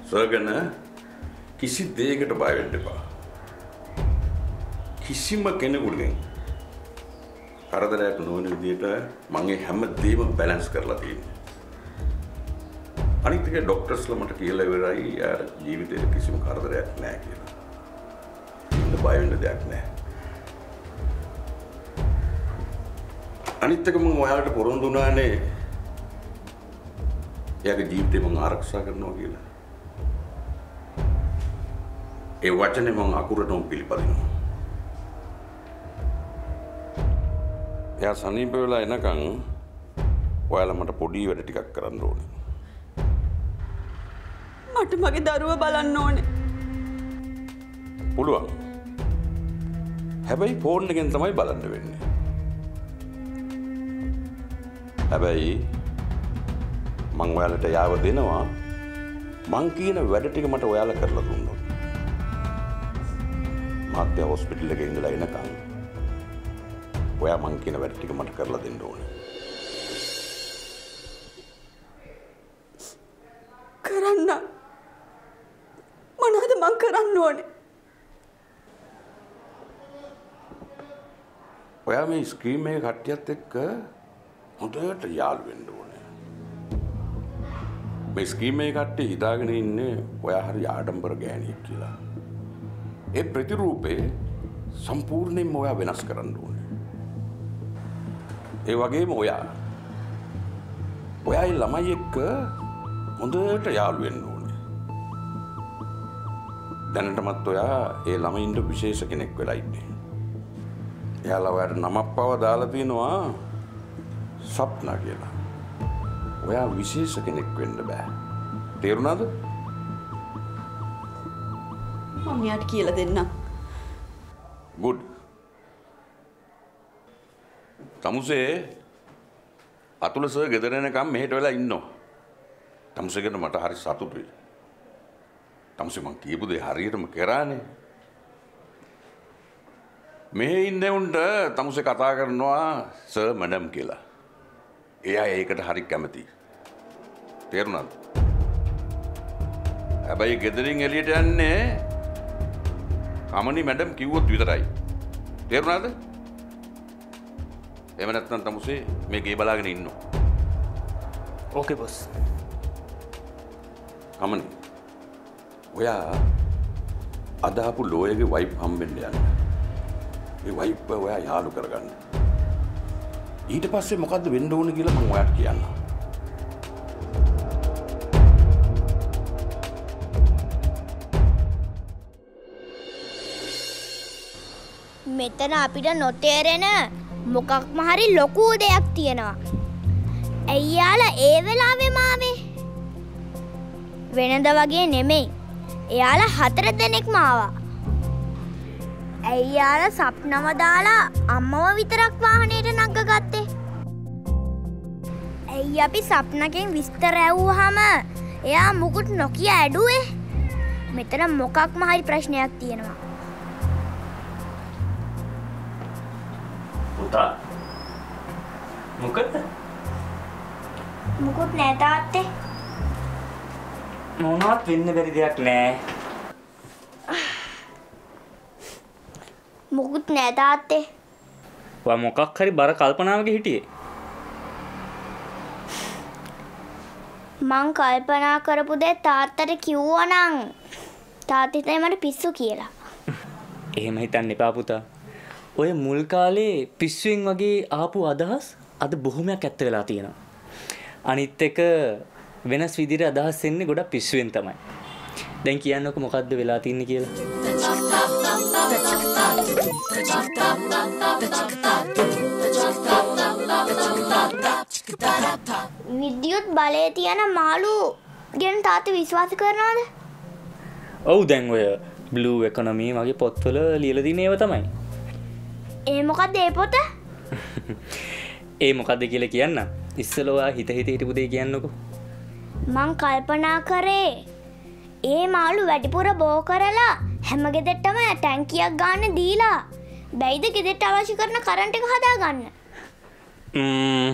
සර්ගන කිසි දෙයකට බය වෙන්න එපා. කිසිම කෙනෙකුගෙන් කරදරයක් නොවන විදිහට මම මේ හැම දෙයක්ම බැලන්ස් කරලා තියෙනවා. අනිත් එක ડોක්ටර්ස්ලා මට කියලා ඉවරයි යාර ජීවිතේ කිසිම කරදරයක් නැහැ කියලා. ඉන්න බය වෙන්න දෙයක් නැහැ. අනිත් එක මම ඔයාලට පොරොන්දු වුණානේ එයාගේ ජීවිතේ මම ආරක්ෂා කරනවා කියලා. ඒ වචනේ මම අකුරටම පිළිපදිනවා. එයා සනීප වෙලා එනකන් ඔයාලා මට පොඩි වැඩ ටිකක් කරන්න ඕනේ. මට මගේ දරුවා බලන්න ඕනේ. පුළුවන්. හැබැයි ෆෝන් එකෙන් තමයි බලන්න වෙන්නේ. හැබැයි මං ඔයාලට යාව දෙනවා මං කියන වැඩ ටික මට ඔයාලා කරලා දුන්නොත්. මාත්‍ය හොස්පිටල් එකේ ඉඳලා එනකන් ඔයා මං කියන වැඩ ටික මට කරලා දෙන්න ඕනේ. කරන්න. මොනවද මං කරන්න ඕනේ? ඔයා මේ ස්ක්‍රීන් එකේ කට්ටියත් එක්ක හොඳට යාළු වෙන්න ඕනේ. මේ ස්ක්‍රීන් එකේ කට්ටිය හිතාගෙන ඉන්නේ ඔයා හරි ආඩම්බර ගෑණියෙක් කියලා. ඒ ප්‍රතිරූපේ සම්පූර්ණයෙන්ම ඔයා වෙනස් කරන්න ඕනේ. ඒ වගේම ඔයා ඒ ළමයි එක්ක හොඳට යාළු වෙන්න ඕනේ. දැනටමත් ඔයා ඒ ළමයින්ට විශේෂ කෙනෙක් වෙලා ඉන්නේ. එයාලා ඔයාට නමක් පව දාලා තිනවා සප්නා කියලා. ඔයා විශේෂ කෙනෙක් වෙන්න බෑ. තේරුණාද? මම යාට කියලා දෙන්නම්. good. තමුසේ අතුල සර් ගෙදර එනකම් මෙහෙට වෙලා ඉන්නවා. තමුසේ ගැන මට හරි සතුටුයි. තමුසේ මං කියපු දේ හරියටම කරානේ. මෙහෙ ඉන්නේ උන්ට තමුසේ කතා කරනවා සර් මැඩම් කියලා. එයා ඒකට හරි කැමතියි. තේරුණාද? හැබැයි ගෙදරින් එළියට යන්නේ කමනි මැඩම් කිව්වොත් විතරයි. තේරුණාද? එහෙම නැත්නම් තමුසේ මේ ගේ බලාගෙන ඉන්නවා. Okay boss. කමනි. ඔයා අදාපු ලෝයගේ වයිෆ් හම්බෙන්න යන්න. මේ වයිෆ් ඔයා යාළු කරගන්න. ඊට පස්සේ මොකද්ද වෙන්න ඕන කියලා මම ඔයාට කියන්නම්. මෙතන අපිට නොතේරෙන මොකක්ම හරි ලොකු දෙයක් තියෙනවා. එයාලා ඒ වෙලාවෙම ආවේ. වෙනද වගේ නෙමෙයි. එයාලා 4 දෙනෙක්ම ආවා. එයාලා සප්නම දාලා අම්මව විතරක් වාහනේට නගගත්තේ. එයි අපි සප්නකෙන් විස්තර ඇහුවාම එයා මුකුත් නොකිය ඇඩුවේ. මෙතන මොකක්ම හරි ප්‍රශ්නයක් තියෙනවා. පුතා මොකද? මුකුත් නෑ තාත්තේ. මොනවත් වෙන්න බැරි දෙයක් නෑ. මුකුත් නෑ තාත්තේ. ඔයා මොකක් හරි බර කල්පනාවක හිටියේ? මං කල්පනා කරපු දේ තාත්තට කිව්වා නම් තාත්තා හිතයි මට පිස්සු කියලා. එහෙම හිතන්න එපා පුතා. ඔය මුල් කාලේ පිස්සුවෙන් වගේ ආපු අදහස් අද බොහොමයක් ඇත්ත වෙලා තියෙනවා. අනිත් එක වෙනස් විදිහට අදහස් එන්නේ ගොඩක් පිස්සුවෙන් තමයි. දැන් කියන්නකො මොකද්ද වෙලා තින්නේ කියලා. විද්‍යුත් බලය තියන මාළු ගැන තාත්තා විශ්වාස කරනවද? ඔව් දැන් ඔය බ්ලූ එකොනොමි වගේ පොත්වල ලියලා තියෙන ඒවා තමයි. ඒ මොකද්ද ඒ පොත? ඒ මොකද්ද කියලා කියන්න. ඉස්සෙල්ලා ඔයා හිත හිතපු දේ කියන්නකෝ. මං කල්පනා කරේ ඒ මාළු වැඩිපුර බෝ කරලා හැම ගෙදරටම ටැංකියක් ගන්න දීලා බැයිද ගෙදරට අවශ්‍ය කරන කරන්ට් එක හදාගන්න.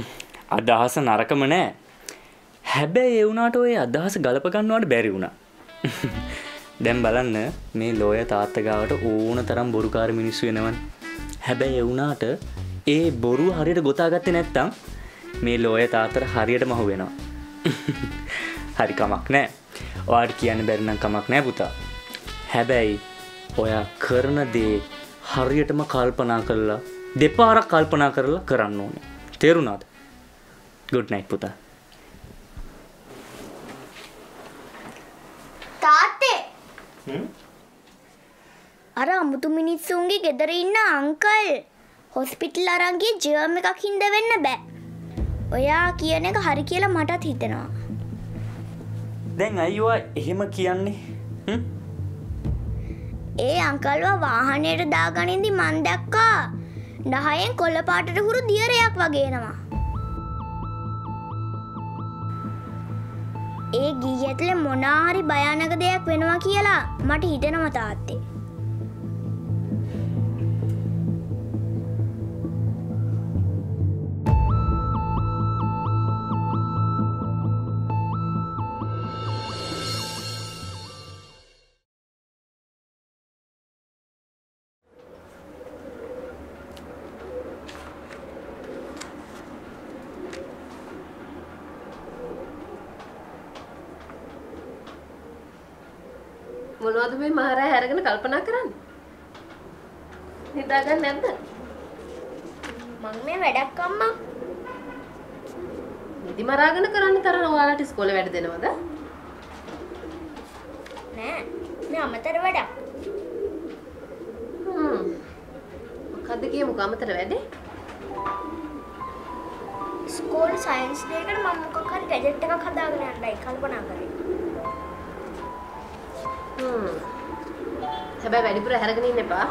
අදහස නරකම නෑ. හැබැයි ඒ වුණාට ඔය අදහස ගලප ගන්නවට බැරි වුණා. දැන් බලන්න මේ ලෝය තාත්තා ගාවට ඕන තරම් බොරුකාර මිනිස්සු එනවනේ. හැබැයි ඒ වුණාට ඒ බොරු හරියට ගොතාගත්තේ නැත්තම් මේ ලෝය තාත්තට හරියටම අහු වෙනවා. හරි කමක් නැහැ. ඔයාට කියන්න බැරි නම් කමක් නැහැ පුතා. හැබැයි ඔයා කරන දේ හරියටම කල්පනා කරලා දෙපාරක් කල්පනා කරලා කරන්න ඕනේ. තේරුණාද? good night පුතා. තාත්තේ අර අමුතු මිනිස්සුන්ගේ ගෙදර ඉන්න අංකල් හොස්පිටල් අරන් ගියේ ජර්ම් එකක් හින්දා වෙන්න බෑ. ඔයා කියන එක හරි කියලා මටත් හිතෙනවා. දැන් අයියෝ එහෙම කියන්නේ? ඒ අංකල්ව වාහනයට දාගනින්දි මං දැක්කා 10න් කොළ පාටට හුරු දියරයක් වගේ එනවා. ඒ ගී ඇතුලේ මොනාරි භයානක දෙයක් වෙනවා කියලා මට හිතෙනවා තාත්තේ. මොනවද මේ මහරෑ හැරගෙන කල්පනා කරන්නේ? හිතාගන්න නැද්ද? මං මේ වැඩක් අම්මා. නිදි මරාගෙන කරන්න තරම් ඔයාලට ඉස්කෝලේ වැඩ දෙනවද? නෑ. මේ අමතර වැඩක්. මොකද්ද කියමුකෝ අමතර වැඩේ? ස්කෝල් සයන්ස් ඩේ එකට මම මොකක් හරි ගැජට් එකක් හදාගෙන යන්නයි කල්පනා කරේ. හැබැයි වැඩිපුර හැරගෙන ඉන්න එපා.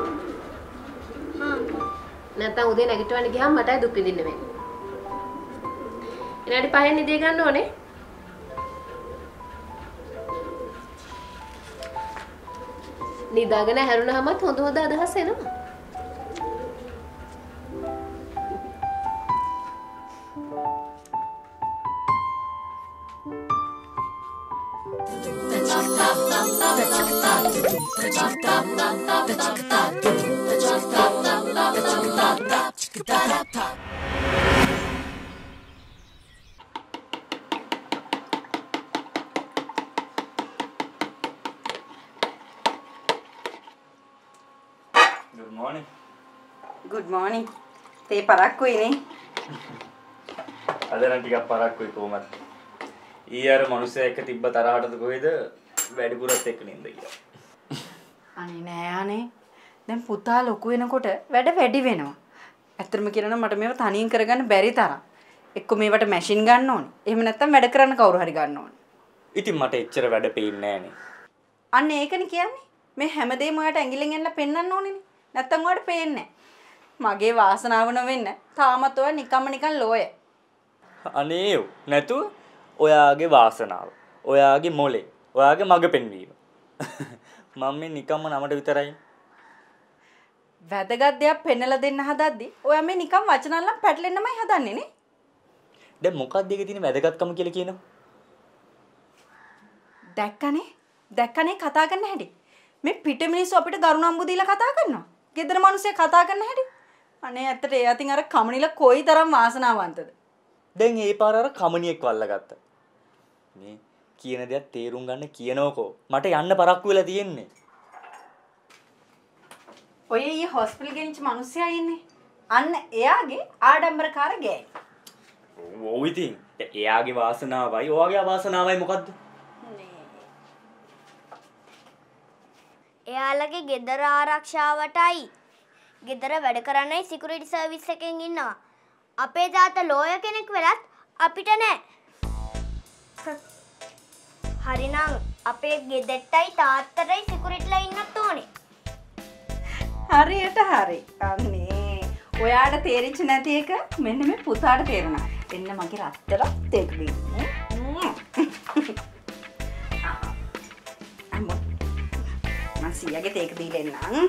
නැත්තම් උදේ නැගිටවන්න ගියාම මටයි දුක් විඳින්න වෙන්නේ. විනාඩි 5න් නිදි ගන්න ඕනේ. නිදාගෙන හැරුණාමත් හොඳ හොඳ අදහස් එනවා. good morning. good morning. තේ පරක්කුයිනේ. අද නම් ටිකක් පරක්කුයි කොහමද? ඊයර මිනිස්සයා එක්ක තිබ්බ තරහටද කොහෙද වැඩිපුරත් එක්ක නින්ද ගියා. අනේ නෑ අනේ. දැන් පුතා ලොකු වෙනකොට වැඩ වැඩි වෙනවා. ඇත්තටම කියනවා මට මේව තනියෙන් කරගන්න බැරි තරම්. එක්ක මේවට මැෂින් ගන්න ඕනේ. එහෙම නැත්නම් වැඩ කරන්න කවුරු හරි ගන්න ඕනේ. ඉතින් මට එච්චර වැඩ පේන්නේ නෑනේ. අන්න ඒකනේ කියන්නේ. මේ හැමදේම ඔයාට ඇඟිල්ලෙන් එන්න පෙන්වන්න ඕනේනේ. නැත්තම් ඔයාට පේන්නේ මගේ වාසනාව නොවෙන්න තාමත් ඔයා නිකන් ලෝය. අනේ නැතුව ඔයාගේ වාසනාව. ඔයාගේ මොලේ. ඔයාගේ මග පෙන්වීම. මම මේ නිකම්ම නමට විතරයි. වැදගත් දෙයක් පෙන්නලා දෙන්න හදද්දි ඔයා මේ නිකන් වචනල්ලම් පැටලෙන්නමයි හදන්නේ නේ. දැන් මොකක්ද ඒකේ තියෙන වැදගත්කම කියලා කියනවා? දැක්කනේ කතා කරන්න හැටි. මේ පිට මිනිස්සු අපිට ගරුණම්බු දීලා කතා කරනවා. ගෙදර මිනිස්සු කතා කරන හැටි. අනේ ඇත්තට ඒ අතින් අර කමනිල කොයිතරම් වාසනාවන්තද. දැන් ඒ පාර අර කමනියෙක් වල්ලගත්තා. මේ කියන දේක් තේරුම් ගන්න කියනෝකෝ. මට යන්න පරක්කු වෙලා තියෙන්නේ. ඔය ඊ හොස්පිටල් ගෙනිච්ච මිනිස්සයා ඉන්නේ. අන්න එයාගේ ආඩම්බරකාර ගෑයි. ඔව් ඉතින් එයාගේ වාසනාවයි ඔයාගේ අවාසනාවයි මොකද්ද? එයාලගේ ගෙදර ආරක්ෂාවටයි ගෙදර වැඩ කරන්නයි සිකියුරිටි සර්විස් එකෙන් ඉන්නවා. අපේ තාත්තා ලෝයර් කෙනෙක් වෙලත් අපිට නෑ. හරිනම් අපේ ගෙදරටයි තාත්තටයි සිකියුරිටිලා ඉන්නත් ඕනේ. හරියට හරි. අනේ ඔයාට තේරිච්ච නැති එක මෙන්න මේ පුතාට තේරුණා. එන්න මගේ රත්තර තේක දෙන්න. සියගේ තේක දීලා එන්නම්.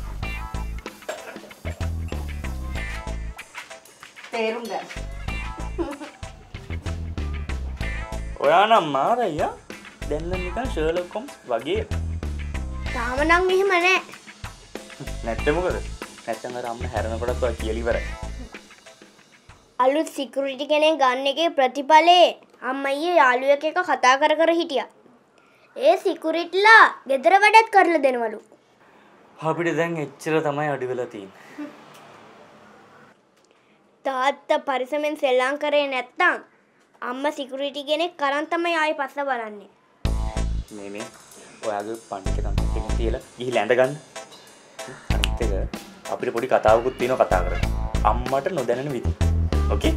තේරුම් ගන්න. ඔයා නම් මාරයියා. දැන් නිකන් ෂර්ලොක් හොම්ස් වගේ. තාම නම් මෙහෙම නෑ. නැත්නම් මොකද? නැත්නම් අර අම්ම හැරෙනකොටත් ඔය කියලා ඉවරයි. අලුත් සිකියුරිටි කෙනෙක් ගන්න එකේ ප්‍රතිඵලේ අම්මයි යාළුවෙක් එක්ක කතා කර කර හිටියා. ඒ සිකියුරිටිලා ගෙදර වැඩත් කරලා දෙනවලු. අපිට දැන් එච්චර තමයි අඩු වෙලා තියෙන්නේ. තාත්තා පරිස්සමෙන් සෙල්ලම් කරේ නැත්තම් අම්මා සිකියුරිටි කෙනෙක් කරන් තමයි ආයෙ පස්ස බලන්නේ. මේ ඔයාගේ පණ්ඩික තමයි ටික තියලා ගිහිල්ලා ඇඳ ගන්න. අනිත් එක අපිට පොඩි කතාවකුත් තියෙනවා කතා කරන්න. අම්මට නොදැනෙන විදිහ. ඕකේ?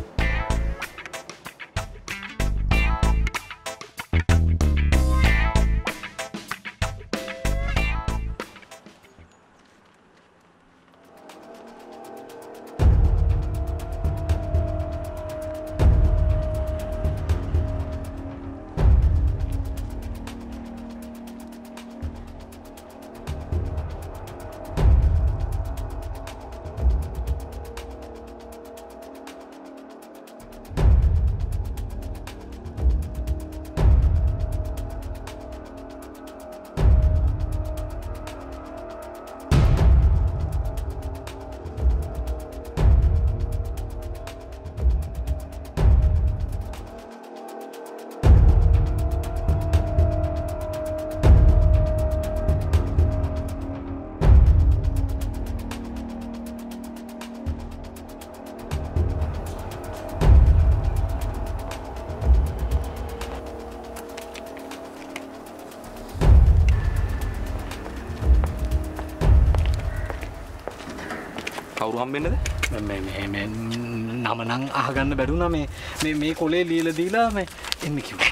කවුරු හම්බෙන්නද? මේ නම නම් අහගන්න බැරුණා මේ කොලේ ලියලා දීලා මේ එන්න කිව්වා.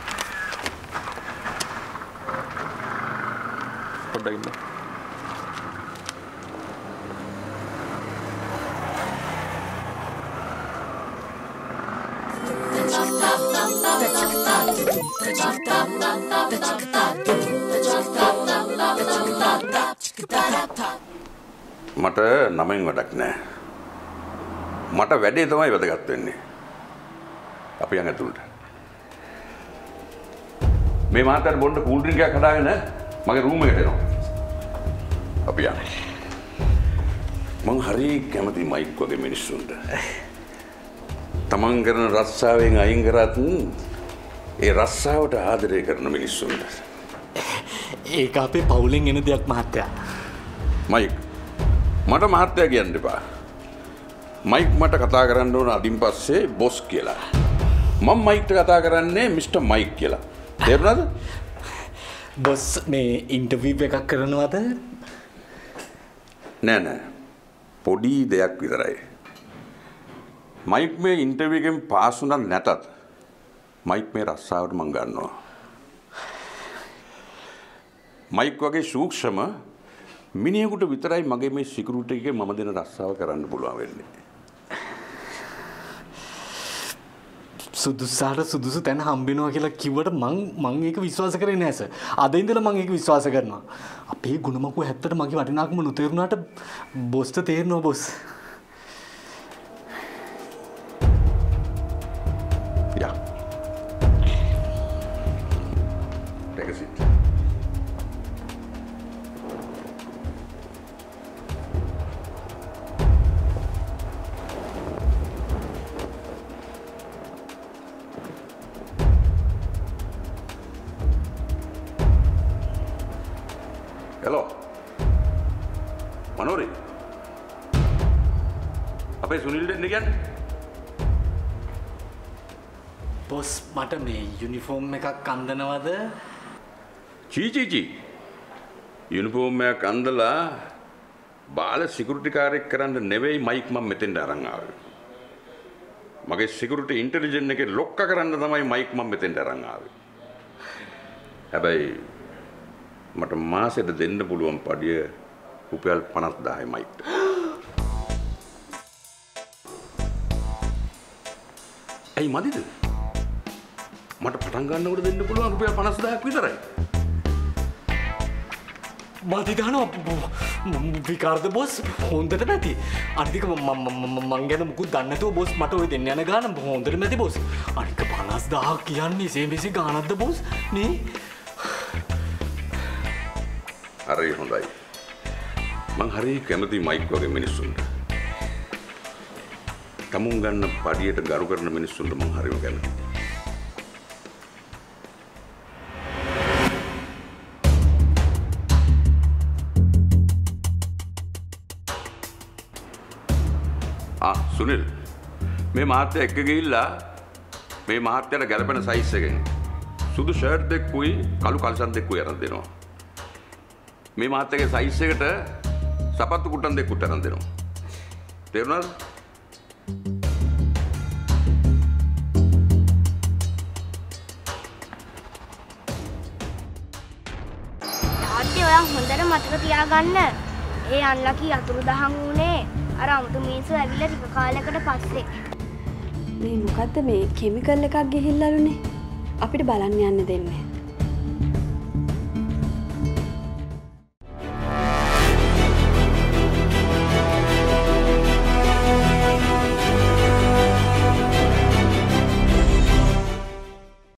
පොඩ්ඩක් ඉන්න. මට නමෙන් වැඩක් නෑ. මට වැඩේ තමයි වැදගත් වෙන්නේ. අපි යන් ඇතුළට. මේ මාතර බොන්න කූල් ඩ්‍රින්ක් එකක් හදාගෙන මගේ රූම් එකට එනවා. අපි යන්. මං හරි කැමති මයික් වගේ මිනිස්සුන්ට. තමන් කරන රස්සාවෙන් අයින් කරත් ඒ රස්සාවට ආදරය කරන මිනිස්සුන්ට. ඒක අපේ පවුලෙන් එන දෙයක් මහත්තයා. මයික් මට මහත්තයා කියන්න එපා. මයික් මට කතා කරන්න ඕන අදින් පස්සේ බොස් කියලා. මම මයික්ට කතා කරන්නේ මිස්ටර් මයික් කියලා. තේරුණාද? බොස් මේ ඉන්ටර්විව් එකක් කරනවද? නෑ. පොඩි දෙයක් විතරයි. මයික් මේ ඉන්ටර්විව් එකෙන් පාස් වුණත් නැතත් මයික් මේ රස්සාවට මං ගන්නවා. මයික් වගේ සූක්ෂම මිනිහෙකුට විතරයි මගේ මේ සිකියුරිටි එකේ මම දෙන රස්සාව කරන්න පුළුවන් වෙන්නේ. සුදුසාට සුදුසු තැන හම්බෙනවා කියලා කිව්වට මං ඒක විශ්වාස කරේ නෑ සර්. අද ඉඳලා මං ඒක විශ්වාස කරනවා. අපේ ගුණමකුව හැත්තට මගේ වටිනාකම නොතේරුණාට බොස්ට තේරෙනවා බොස්. යා. Take a seat. Hello. Manori. අපේ සුනිල් දෙන්න කියන්නේ? බොස් මට මේ යුනිෆෝම් එකක් අඳිනවද? චී. යුනිෆෝම් එකක් අඳලා බාල සිකියුරිටි කාර්යයක් කරන්න නෙවෙයි මයික් මම මෙතෙන්ට අරන් ආවේ. මගේ සිකියුරිටි ඉන්ටෙලිජන්ස් එකේ ලොක්ක කරන්න තමයි මයික් මම මෙතෙන්ට අරන් ආවේ. හැබැයි මට මාසෙට දෙන්න පුළුවන් පඩිය රුපියල් 50000යි මයික්ට. ඇයි මදිද? මට පටන් ගන්නකොට දෙන්න පුළුවන් රුපියල් 50000ක් විතරයි. මදි ගන්නවා විකාරද බොස් හොඳට නැති. අනිතික මං ගැන මුකුත් දන්නේ නැතුව බොස් මට ඔය දෙන්න යන ගාන හොඳට නැති බොස්. අනික 50000 කියන්නේ සේමෙසි ගානක්ද බොස් නේ? හරි හොඳයි. මං හරි කැමති මයික් වගේ මිනිස්සුන්ට. තමුන් ගන්න පඩියට ගරු කරන මිනිස්සුන්ට මං හරිම කැමතියි. සුනිල් මේ මහත්තයා එක්ක ගිහිල්ලා මේ මහත්තයාට ගැලපෙන සයිස් එකෙන් සුදු ෂර්ට් දෙකකුයි කළු කල්සන් දෙකකුයි අරන් දෙනවා. මේ මහත්තයාගේ සයිස් එකට සපත්තු කුට්ටන් දෙකකුත් අරන් දෙනවා. තේරුණාද? තාත්තේ ඔයා හොඳට මතක තියාගන්න. ඒ අන්ලකි අතුරුදහන් වුණේ අර අමුතු මිනිස්සු ඇවිල්ලා ටික කාලයකට පස්සේ. මේ මොකද්ද මේ කිමිකල් එකක් ගිහිල්ලාලුනේ අපිට බලන්න යන්න දෙන්නේ.